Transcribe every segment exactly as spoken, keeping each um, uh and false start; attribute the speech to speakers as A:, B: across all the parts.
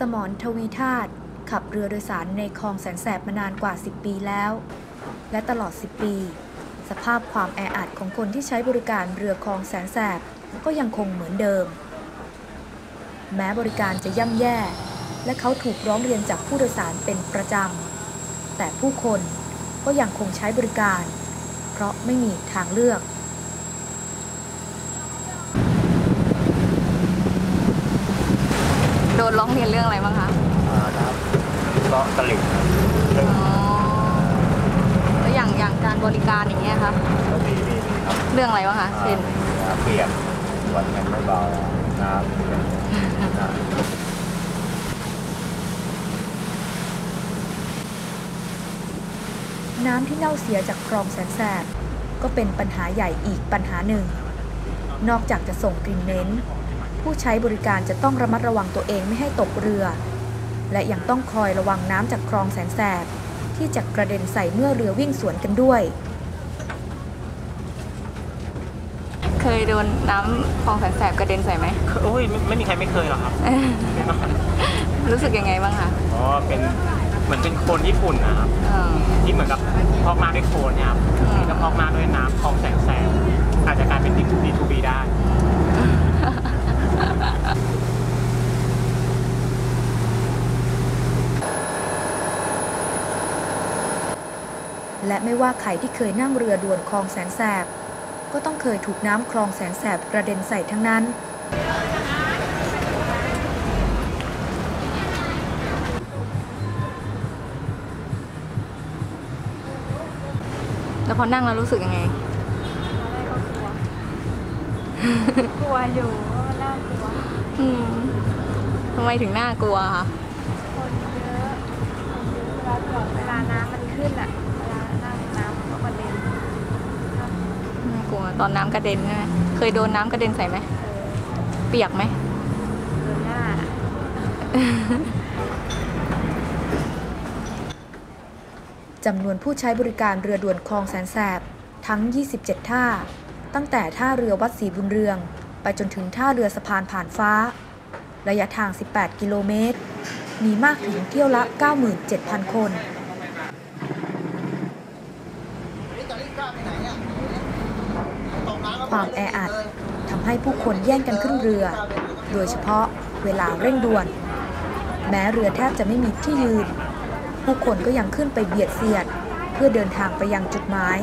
A: มรทวีธาตุขับเรือโดยสารในคลองแสนแสบมานานกว่าสิบปีแล้วและตลอดสิบปีสภาพความแออัดของคนที่ใช้บริการเรือคลองแสนแสบก็ยังคงเหมือนเดิมแม้บริการจะย่ำแย่และเขาถูกร้องเรียนจากผู้โดยสารเป็นประจำแต่ผู้คนก็ยังคงใช้บริการเพราะไม่มีทางเลือก
B: โดนร้องเรียนเรื่องอะไรบ้างคะ
C: อ่าครับก็ตลิ่ง
B: อ๋อแล้วอย่างอย่างการบริการอย่างเงี้ยครับ
C: ก็มีมีครับ
B: เรื่องอะไรบ้างคะเช่น
C: เปียกวันเงินไม่เบาน้ำ
A: น้ำที่เน่าเสียจากคลองแสนแสบก็เป็นปัญหาใหญ่อีกปัญหาหนึ่งนอกจากจะส่งกลิ่นเหม็นผู้ใช้บริการจะต้องระมัดระวังตัวเองไม่ให้ตกเรือและยังต้องคอยระวังน้ำจากคลองแสนแสบที่จะกระเด็นใส่เมื่อเรือวิ่งสวนกันด้วย
B: เคยโดนน้ำคลองแสนแสบกระเด็นใส่ไหม
D: โอ้ยไม่ไม่มีใครไม่เคยหรอกครับ
B: รู้สึกยังไงบ้างคะ
D: อ๋อเป็นเหมือนเป็นโคลนญี่ปุ่นนะครับที่เหมือนกับพอกมาด้วยโคลนเนี่ยครับที่จะพอกมาด้วยน้ำคลองแสนแสบอาจจะกลายเป็นดีทูบีได้
A: และไม่ว่าใครที่เคยนั่งเรือด่วนคลองแสนแสบก็ต้องเคยถูกน้ำคลองแสนแสบกระเด็นใส่ทั้งนั้น
B: แล้วพอนั่งแล้วรู้สึกยังไง
E: กลัวอยู่ว่าน่ากลัว
B: อืมทำไมถึงน่ากลัวคะ
E: คนเยอะเวลาตลอดเวลาน้ำมันขึ้นอะเวลาน้ำน้ำก็กระเด็น
B: น่ากลัวตอนน้ำกระเด็นใช่ไหมเคยโดนน้ำกระเด็นใส่ไหมเปียกไหม
E: โดนหน้า
A: จำนวนผู้ใช้บริการเรือด่วนคลองแสนแสบทั้งยี่สิบเจ็ดท่าตั้งแต่ท่าเรือวัดศรีบุญเรืองไปจนถึงท่าเรือสะพานผ่านฟ้าระยะทางสิบแปดกิโลเมตรมีมากถึงเที่ยวละ เก้าหมื่นเจ็ดพัน คนความแออัดทำให้ผู้คนแย่งกันขึ้นเรือโดยเฉพาะเวลาเร่งด่วนแม้เรือแทบจะไม่มีที่ยืนผู้คนก็ยังขึ้นไปเบียดเสียดเพื่อเดินทางไปยังจุดหมาย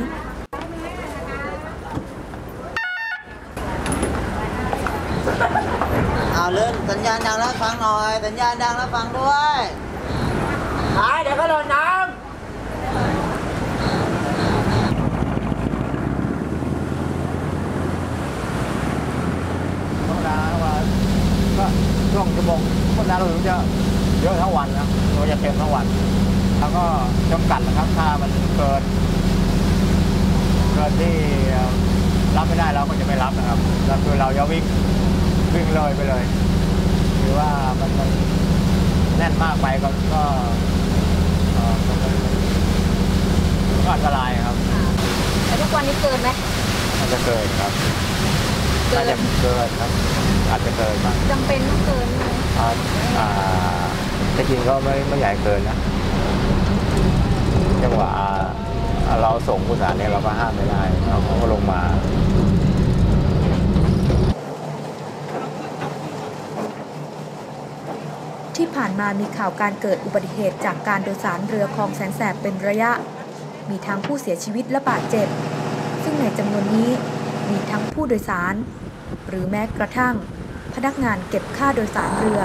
F: เอาเลื่อนสัญญาณดังแล้วฟังหน่อยสัญญาณดังแล้วฟังด้วยหายเดี๋ยวก็โดนน้ำ
C: ธรรมดาว่าก็ช่วงชั่วโมงธรรมดาเราถึงจะเยอะทั้งวันนะเราจะเต็มทั้งวันแล้วก็จำกัดนะครับถ้ามันเกินเกินที่รับไม่ได้เราก็จะไม่รับนะครับแล้วคือเราจะวิ่งวิ่งเลยไปเลยหรือว่ามันมันแน่นมากไปก็ก็ก็อันตรายครับ
B: แล้วทุกวันนี้เกินไหม
C: อาจจะเกินครับอาจจะเกินครับอาจจะเกินบ้าง
B: จำเป็นต้องเกินไหม
C: อ่าแต่จริงก็ไม่ไม่ใหญ่เกินนะจังหวะเราส่งผู้โดยสารเนี่ยเราก็ห้ามไม่ได้เราก็ลงมา
A: ที่ผ่านมามีข่าวการเกิดอุบัติเหตุจากการโดยสารเรือคลองแสนแสบเป็นระยะมีทั้งผู้เสียชีวิตและบาดเจ็บซึ่งในจำนวนนี้มีทั้งผู้โดยสารหรือแม้กระทั่งพนักงานเก็บค่าโดยสารเรือ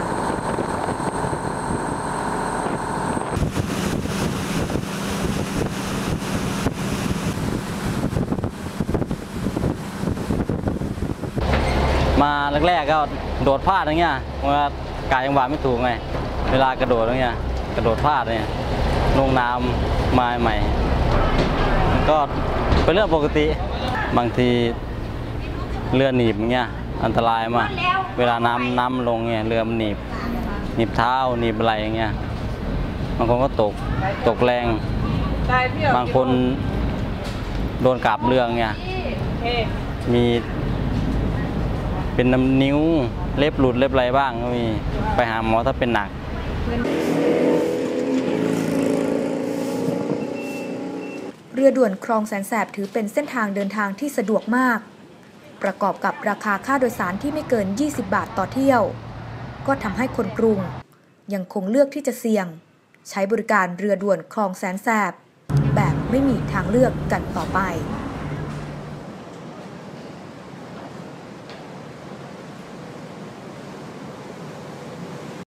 G: มาแรกๆก็โดดพลาดอย่างเงี้ยเมื่อกายจังหวะไม่ถูกไงเวลากระโดดอย่างเงี้ยกระโดดพลาดเนี่ยลงน้ำมาใหม่มันก็เป็นเรื่องปกติบางทีเรือหนีบอย่างเงี้ยอันตรายมากเวลาน้ำน้ำลงเงี้ยเรือมันหนีบหนีบเท้าหนีบอะไรอย่างเงี้ยบางคนก็ตกตกแรงบางคนโดนกาบเรือเงี้ยมีเป็นน้ำนิ้วเล็บหลุดเล็บอะไรบ้างก็มีไปหาหมอถ้าเป็นหนัก
A: เรือด่วนคลองแสนแสบถือเป็นเส้นทางเดินทางที่สะดวกมากประกอบกับราคาค่าโดยสารที่ไม่เกินยี่สิบบาทต่อเที่ยวก็ทำให้คนกรุงยังคงเลือกที่จะเสี่ยงใช้บริการเรือด่วนคลองแสนแสบแบบไม่มีทางเลือกกันต่อไป